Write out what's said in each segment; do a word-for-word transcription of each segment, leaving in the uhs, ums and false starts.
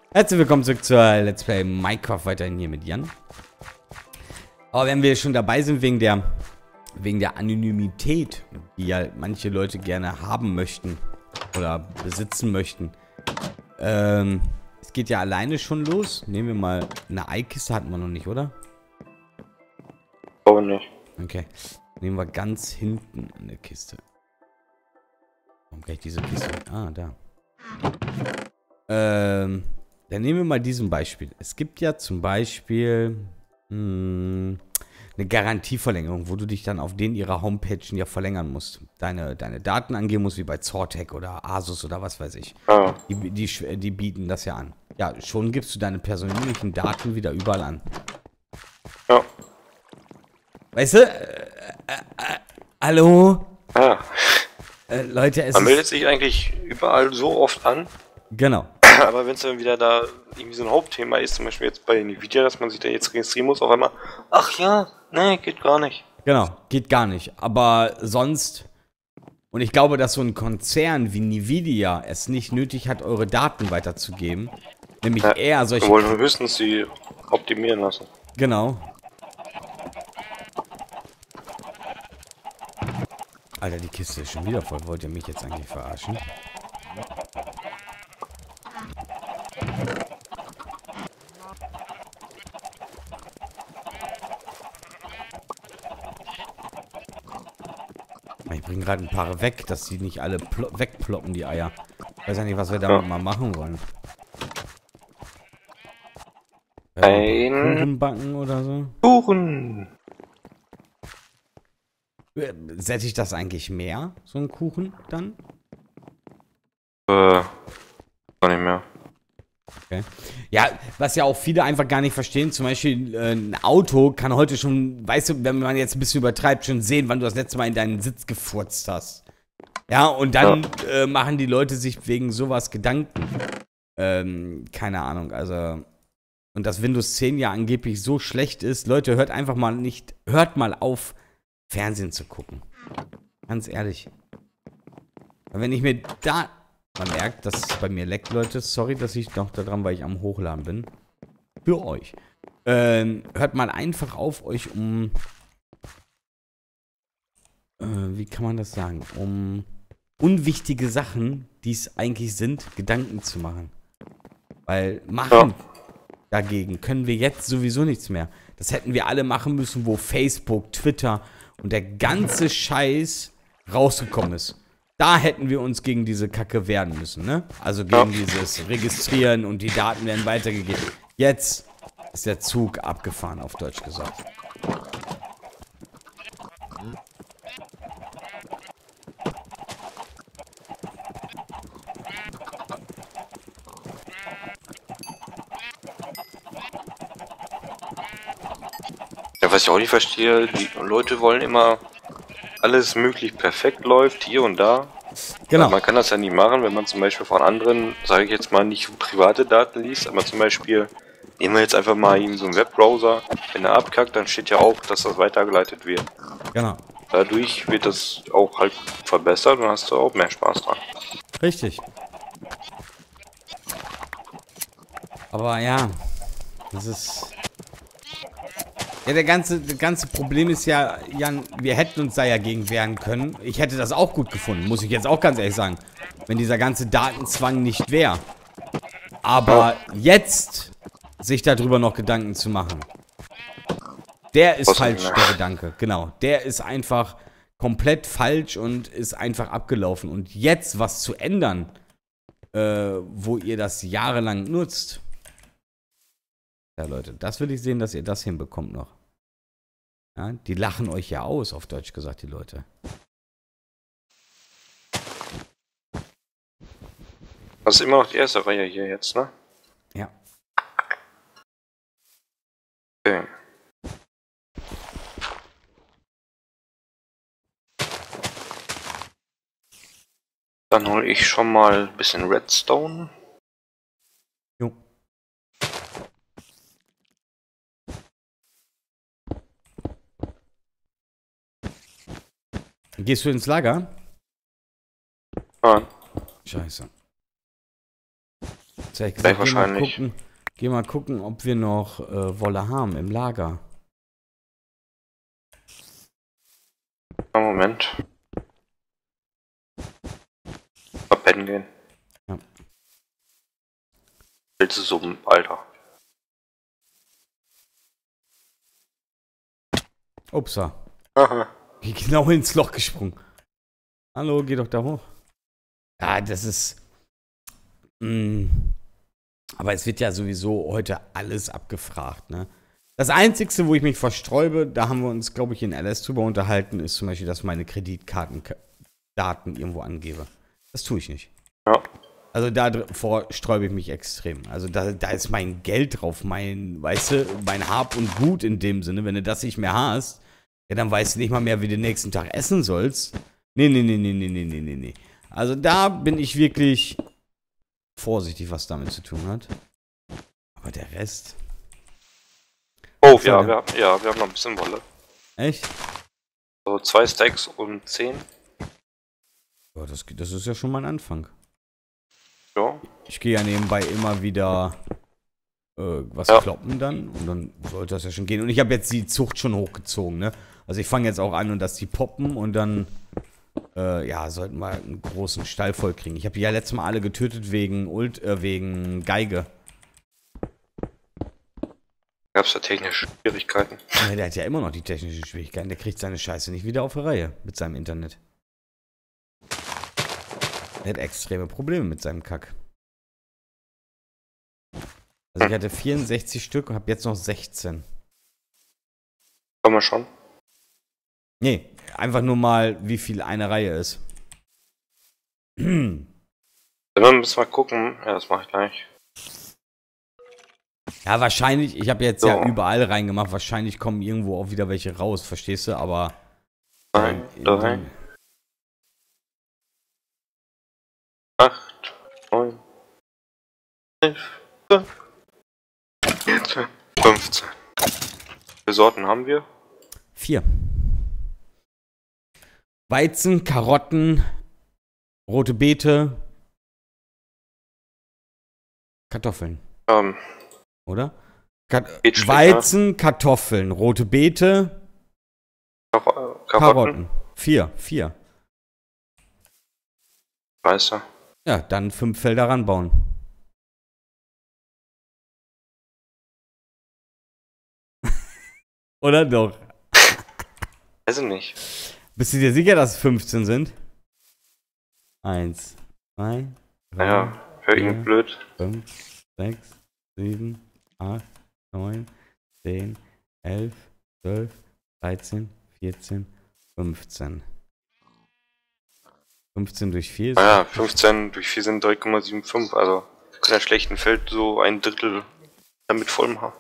Herzlich willkommen zurück zur Let's Play Minecraft, weiterhin hier mit Jan. Aber wenn wir schon dabei sind wegen der wegen der Anonymität, die ja manche Leute gerne haben möchten oder besitzen möchten. Ähm, es geht ja alleine schon los. Nehmen wir mal eine Eikiste, hatten wir noch nicht, oder? Oh, nicht. Okay. Nehmen wir ganz hinten eine Kiste. Warum gleich diese Kiste? Ah, da. Ähm, dann nehmen wir mal diesen Beispiel. Es gibt ja zum Beispiel mh, eine Garantieverlängerung, wo du dich dann auf den ihrer Homepage ja verlängern musst. Deine, deine Daten angeben musst, wie bei Zortec oder Asus oder was weiß ich. Ah. Die, die, die bieten das ja an. Ja, schon gibst du deine persönlichen Daten wieder überall an. Ja. Weißt du? Äh, äh, äh, hallo? Ah. Äh, Leute, es Man ist... meldet sich eigentlich überall so oft an, Genau. aber wenn es dann wieder da irgendwie so ein Hauptthema ist, zum Beispiel jetzt bei Nvidia, dass man sich da jetzt registrieren muss, auf einmal, ach ja, nee, geht gar nicht. Genau, geht gar nicht. Aber sonst... Und ich glaube, dass so ein Konzern wie Nvidia es nicht nötig hat, eure Daten weiterzugeben. Nämlich Ja, eher solche... wir wollen höchstens sie optimieren lassen. Genau. Alter, die Kiste ist schon wieder voll. Wollt ihr mich jetzt eigentlich verarschen? Ich bringe gerade ein paar weg, dass sie nicht alle wegploppen, die Eier. Ich weiß ja nicht, was wir damit ja. mal machen wollen. Ein Kuchen backen oder so? Kuchen! Sättigt das eigentlich mehr, so ein Kuchen dann? Äh, gar nicht mehr. Okay. Ja, was ja auch viele einfach gar nicht verstehen, zum Beispiel äh, ein Auto kann heute schon, weißt du, wenn man jetzt ein bisschen übertreibt, schon sehen, wann du das letzte Mal in deinen Sitz gefurzt hast. Ja, und dann ja. Äh, machen die Leute sich wegen sowas Gedanken. Ähm, keine Ahnung, also... Und dass Windows zehn ja angeblich so schlecht ist, Leute, hört einfach mal nicht, hört mal auf, Fernsehen zu gucken. Ganz ehrlich. Und wenn ich mir da... Man merkt, dass es bei mir leckt, Leute. Sorry, dass ich noch da dran, weil ich am Hochladen bin. Für euch. Ähm, hört mal einfach auf, euch um... Äh, wie kann man das sagen? Um unwichtige Sachen, die es eigentlich sind, Gedanken zu machen. Weil machen... Ja. Dagegen können wir jetzt sowieso nichts mehr. Das hätten wir alle machen müssen, wo Facebook, Twitter und der ganze Scheiß rausgekommen ist. Da hätten wir uns gegen diese Kacke wehren müssen, ne? Also gegen ja. dieses Registrieren und die Daten werden weitergegeben. Jetzt ist der Zug abgefahren, auf Deutsch gesagt. Ja, was ich auch nicht verstehe, die Leute wollen immer, alles möglich perfekt läuft, hier und da. Genau. Aber man kann das ja nicht machen, wenn man zum Beispiel von anderen, sage ich jetzt mal, nicht private Daten liest, aber zum Beispiel, nehmen wir jetzt einfach mal eben so einen Webbrowser, wenn er abkackt, dann steht ja auch, dass das weitergeleitet wird. Genau. Dadurch wird das auch halt verbessert und hast du auch mehr Spaß dran. Richtig. Aber ja, das ist... Ja, der ganze, das ganze Problem ist ja, Jan, wir hätten uns da ja gegen wehren können. Ich hätte das auch gut gefunden, muss ich jetzt auch ganz ehrlich sagen. Wenn dieser ganze Datenzwang nicht wäre. Aber jetzt sich darüber noch Gedanken zu machen. Der ist falsch, der Gedanke. Genau. Der ist einfach komplett falsch und ist einfach abgelaufen. Und jetzt was zu ändern, äh, wo ihr das jahrelang nutzt. Ja, Leute, das will ich sehen, dass ihr das hinbekommt noch. Ja, die lachen euch ja aus, auf Deutsch gesagt, die Leute. Das ist immer noch die erste Reihe hier jetzt, ne? Ja. Okay. Dann hole ich schon mal ein bisschen Redstone. Jo. Gehst du ins Lager? Nein. Scheiße. Jetzt hätte ich Gleich gesagt, geh mal wahrscheinlich. gucken, geh mal gucken, ob wir noch äh, Wolle haben im Lager. Ja, Moment. Mal pennen gehen. Ja. Willst du so, Alter? Upsa. Aha. Geh genau ins Loch gesprungen. Hallo, geh doch da hoch. Ja, das ist... Mh, aber es wird ja sowieso heute alles abgefragt, ne? Das Einzige, wo ich mich versträube, da haben wir uns, glaube ich, in L S drüber unterhalten, ist zum Beispiel, dass ich meine Kreditkartendaten irgendwo angebe. Das tue ich nicht. Ja. Also davor sträube ich mich extrem. Also da, da ist mein Geld drauf, mein, weißt du, mein Hab und Gut in dem Sinne. Wenn du das nicht mehr hast, ja, dann weißt du nicht mal mehr, wie du den nächsten Tag essen sollst. Nee, nee, nee, nee, nee, nee, nee, nee, nee. Also da bin ich wirklich vorsichtig, was damit zu tun hat. Aber der Rest... Oh, Was ja war wir, haben, ja, wir haben noch ein bisschen Wolle. Echt? So zwei Stacks und zehn. Ja, das, das ist ja schon mal ein Anfang. Ja. Ich gehe ja nebenbei immer wieder äh, was Ja. kloppen dann und dann sollte das ja schon gehen. Und ich habe jetzt die Zucht schon hochgezogen, ne? Also ich fange jetzt auch an und dass die poppen und dann äh, ja, sollten wir einen großen Stall voll kriegen. Ich habe die ja letztes Mal alle getötet wegen Ult, äh, wegen Geige. Gab es da technische Schwierigkeiten? Ja, der hat ja immer noch die technischen Schwierigkeiten. Der kriegt seine Scheiße nicht wieder auf die Reihe mit seinem Internet. Er hat extreme Probleme mit seinem Kack. Also ich hatte vierundsechzig Stück und habe jetzt noch sechzehn. Kann man schon. Nee, einfach nur mal, wie viel eine Reihe ist. Dann müssen wir mal gucken. Ja, das mache ich gleich. Ja, wahrscheinlich, ich habe jetzt So. ja überall reingemacht, wahrscheinlich kommen irgendwo auch wieder welche raus, verstehst du? Aber... Nein, in drei, den- acht, neun, elf, zwölf, vierzehn, fünfzehn. Wie viele Sorten haben wir? Vier. Weizen, Karotten, rote Beete, Kartoffeln, Ähm, oder? Kat Geht schlecht, Weizen, Kartoffeln, rote Beete, Kar Karotten. Karotten. Vier, vier. Weiße. Ja, dann fünf Felder ranbauen. Oder doch? Weiß ich nicht. Bist du dir sicher, dass es fünfzehn sind? Eins, zwei, drei, Naja, hör irgendwie Ja. blöd. fünf, sechs, sieben, acht, neun, zehn, elf, zwölf, dreizehn, vierzehn, fünfzehn. fünfzehn durch vier ist... Naja, fünfzehn durch vier sind drei Komma fünfundsiebzig. Also, kann ja schlechten Feld so ein Drittel damit voll machen.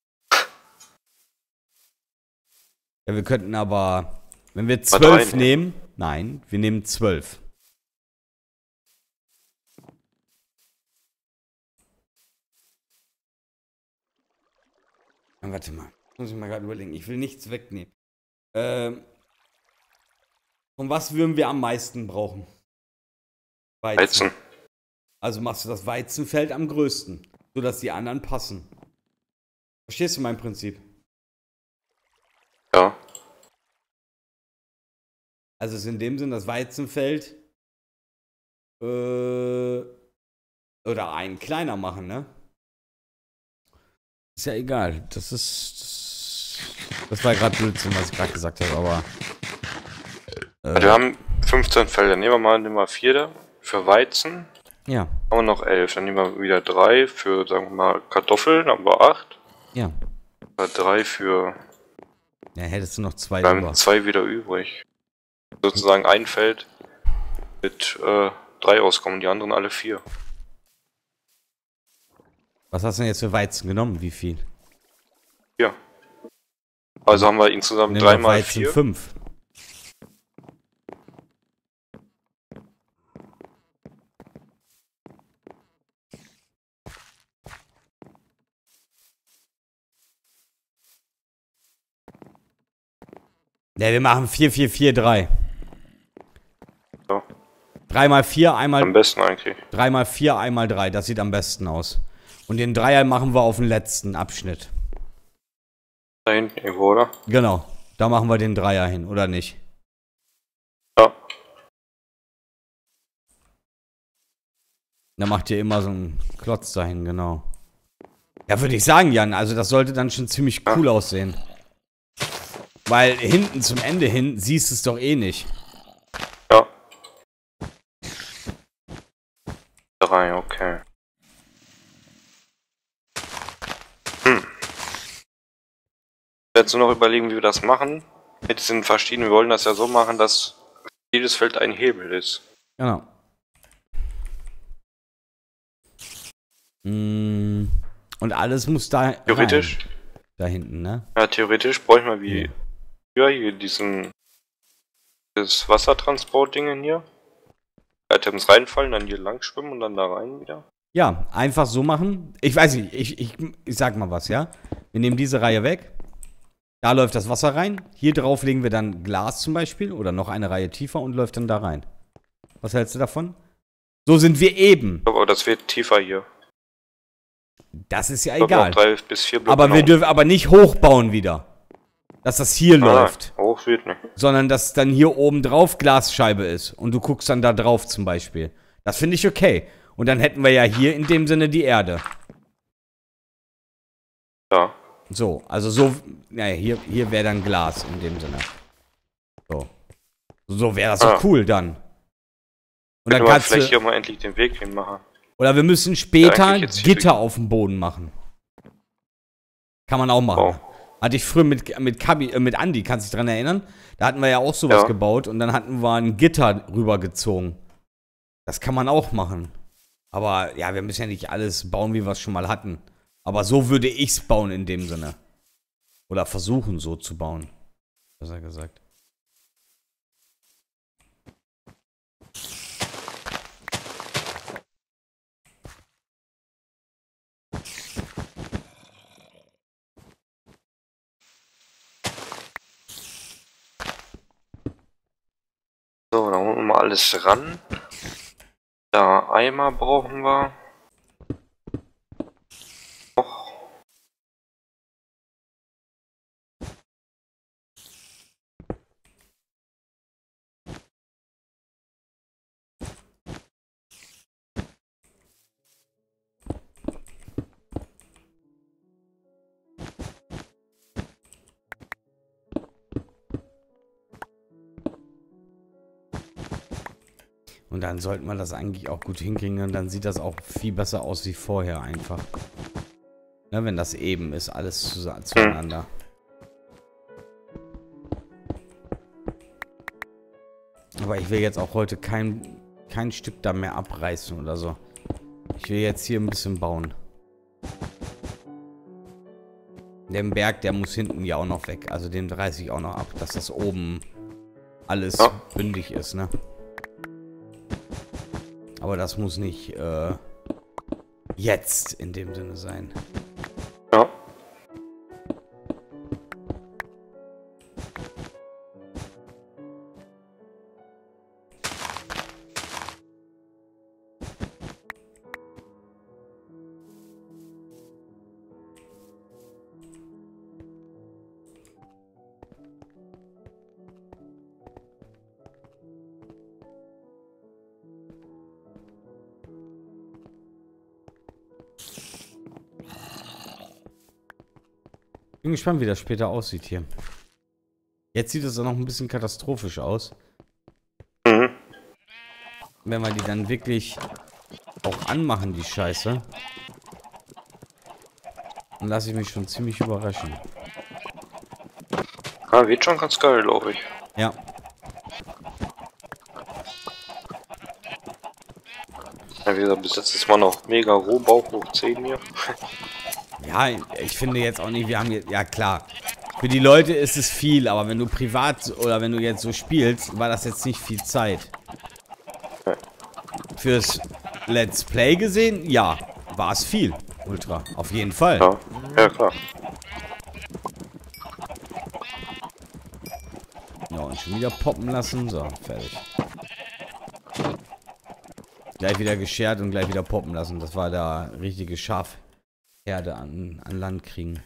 Ja, wir könnten aber... Wenn wir Mal zwölf drei nehmen... Nein, wir nehmen zwölf. Ja, warte mal. Muss ich mal gerade überlegen. Ich will nichts wegnehmen. Ähm... Von was würden wir am meisten brauchen? Weizen. Also machst du das Weizenfeld am größten, sodass die anderen passen. Verstehst du mein Prinzip? Ja. Also ist in dem Sinn das Weizenfeld äh, oder ein kleiner machen, ne? Ist ja egal. Das ist das, das war gerade Blödsinn, was ich gerade gesagt habe, aber Also wir äh, haben fünfzehn Felder. Nehmen wir mal, nehmen wir vier da für Weizen. ja, Haben wir noch elf. Dann nehmen wir wieder drei für, sagen wir mal, Kartoffeln. Dann haben wir acht. ja. drei für... Ja, hättest du noch zwei Wir über. haben zwei wieder übrig. Sozusagen ein Feld mit äh, drei rauskommen, die anderen alle vier. Was hast du denn jetzt für Weizen genommen? Wie viel? Ja. Also haben wir insgesamt Nehmen wir drei mal Weizen vier. fünf. Ja, wir machen vier, vier, vier, drei. Ja. drei mal vier, einmal... Am besten eigentlich. drei mal vier, einmal drei. Das sieht am besten aus. Und den Dreier machen wir auf den letzten Abschnitt. Da hinten irgendwo, oder? Genau. Da machen wir den Dreier hin, oder nicht? Ja. Da macht ihr immer so einen Klotz dahin, genau. Ja, würde ich sagen, Jan. Also das sollte dann schon ziemlich cool ja. aussehen. Weil hinten zum Ende hin siehst du es doch eh nicht. Ja. Drei, okay. Hm. Jetzt nur noch überlegen, wie wir das machen. Mit diesen verschiedenen, wir wollen das ja so machen, dass jedes Feld ein Hebel ist. Genau. Mm, und alles muss da theoretisch rein. Da hinten, ne? Ja, theoretisch bräuchten wir wie ja. hier diesen das Wassertransportdingen hier. Items reinfallen, dann hier lang schwimmen und dann da rein wieder. Ja, einfach so machen. Ich weiß nicht, ich, ich, ich sag mal was, ja? Wir nehmen diese Reihe weg. Da läuft das Wasser rein. Hier drauf legen wir dann Glas zum Beispiel. Oder noch eine Reihe tiefer und läuft dann da rein. Was hältst du davon? So sind wir eben. Aber das wird tiefer hier. Das ist ja egal. Drei bis vier Blöcke aber wir dürfen aber nicht hochbauen wieder. Dass das hier ah, läuft. Hoch wird nicht. Sondern dass dann hier oben drauf Glasscheibe ist. Und du guckst dann da drauf zum Beispiel. Das finde ich okay. Und dann hätten wir ja hier in dem Sinne die Erde. Ja. So, also so, naja, hier, hier wäre dann Glas in dem Sinne. So. So wäre das ah. doch cool dann. Und dann kannst vielleicht du, hier mal endlich den Weg hinmachen. Oder wir müssen später ja, Gitter auf dem Boden machen. Kann man auch machen. Wow. Hatte ich früher mit, mit, Kabi, äh, mit Andi, kannst du dich dran erinnern? Da hatten wir ja auch sowas ja. gebaut und dann hatten wir ein Gitter rübergezogen. Das kann man auch machen. Aber ja, wir müssen ja nicht alles bauen, wie wir es schon mal hatten. Aber so würde ich es bauen in dem Sinne. Oder versuchen so zu bauen. Besser gesagt. So, dann holen wir mal alles ran. Da Eimer brauchen wir. Noch. Und dann sollte man das eigentlich auch gut hinkriegen und dann sieht das auch viel besser aus wie vorher einfach. Ne, wenn das eben ist, alles zu, zueinander. Aber ich will jetzt auch heute kein, kein Stück da mehr abreißen oder so. Ich will jetzt hier ein bisschen bauen. Den Berg, der muss hinten ja auch noch weg. Also den reiße ich auch noch ab, dass das oben alles ja. bündig ist, ne? Aber das muss nicht äh, jetzt in dem Sinne sein. Ja. Bin gespannt, wie das später aussieht hier. Jetzt sieht es noch ein bisschen katastrophisch aus. Mhm. Wenn wir die dann wirklich auch anmachen, die Scheiße. Dann lasse ich mich schon ziemlich überraschen. Ah, wird schon ganz geil, glaube ich. Ja. Ja, wie gesagt, bis jetzt ist man noch mega roh, Bauch hoch zehn hier. Ja, ich finde jetzt auch nicht, wir haben jetzt, ja klar, für die Leute ist es viel, aber wenn du privat oder wenn du jetzt so spielst, war das jetzt nicht viel Zeit. Fürs Let's Play gesehen, ja, war es viel, Ultra, auf jeden Fall. Ja, ja klar. Ja, und schon wieder poppen lassen, so, fertig. Gleich wieder geschert und gleich wieder poppen lassen. Das war da richtige Schafherde an, an Land kriegen.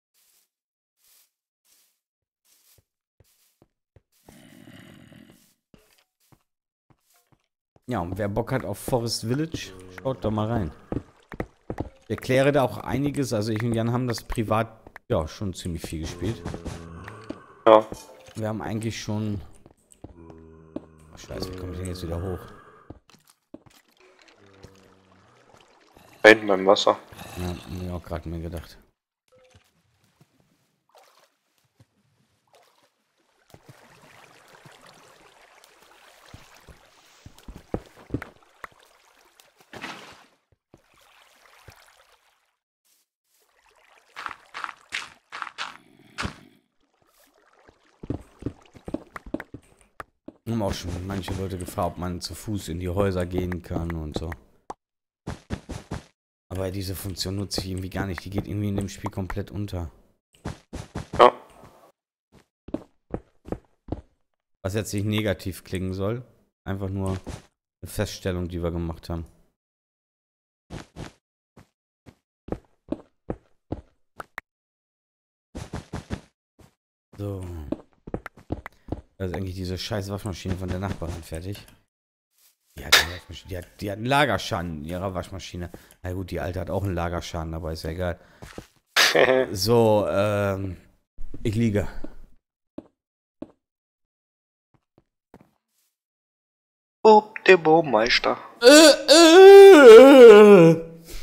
Ja, und wer Bock hat auf Forest Village, schaut doch mal rein. Ich erkläre da auch einiges. Also ich und Jan haben das privat ja schon ziemlich viel gespielt. Ja. Wir haben eigentlich schon... Oh, Scheiße, wie komme ich denn jetzt wieder hoch? Da hinten beim Wasser. Ja, hab ich auch gerade mir gedacht. Haben auch schon manche Leute gefragt, ob man zu Fuß in die Häuser gehen kann und so. Aber diese Funktion nutze ich irgendwie gar nicht. Die geht irgendwie in dem Spiel komplett unter. Ja. Was jetzt nicht negativ klingen soll. Einfach nur eine Feststellung, die wir gemacht haben. So. Da ist eigentlich diese scheiß Waschmaschine von der Nachbarin fertig. Die hat, eine Waschmaschine, die, hat, die hat einen Lagerschaden in ihrer Waschmaschine. Na gut, die alte hat auch einen Lagerschaden, aber ist ja egal. So, ähm, ich liege. Bob, der Baumeister. Äh, äh.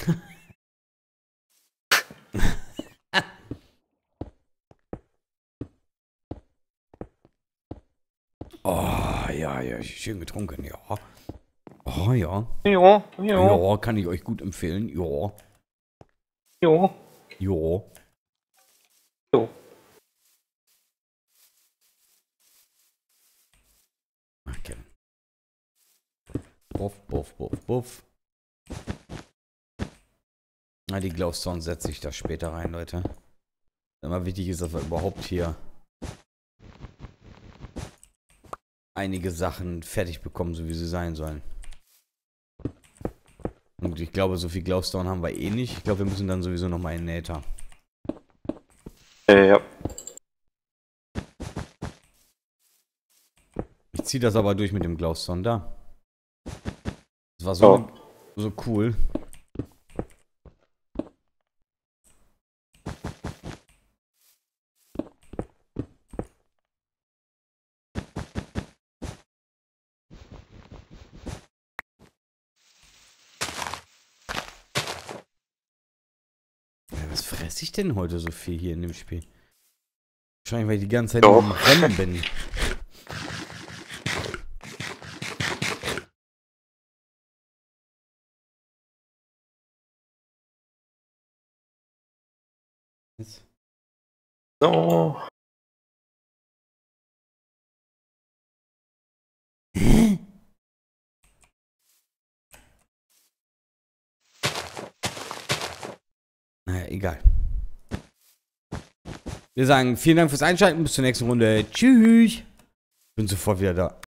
Oh, ja, ja, schön getrunken, ja. Oh, ja. Ja, ja. Ja, kann ich euch gut empfehlen, ja. Ja. Ja. Jo. Okay. Buff, buff, buff, buff. Na, die Glowstone setze ich da später rein, Leute. Immer wichtig ist, dass wir überhaupt hier einige Sachen fertig bekommen, so wie sie sein sollen. Und ich glaube, so viel Glowstone haben wir eh nicht. Ich glaube, wir müssen dann sowieso nochmal in Nether. Äh, ja. Ich ziehe das aber durch mit dem Glowstone da. Das war so, Oh. so cool. Was fresse ich denn heute so viel hier in dem Spiel? Wahrscheinlich, weil ich die ganze Zeit Doch. im Rennen bin. Jetzt. No. Naja, egal. Wir sagen vielen Dank fürs Einschalten. Bis zur nächsten Runde. Tschüss. Bin sofort wieder da.